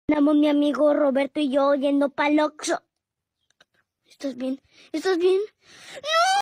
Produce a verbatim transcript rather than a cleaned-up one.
Andamos mi amigo Roberto y yo yendo pa'l Oxxo. ¿Estás bien? ¿Estás bien? ¡No!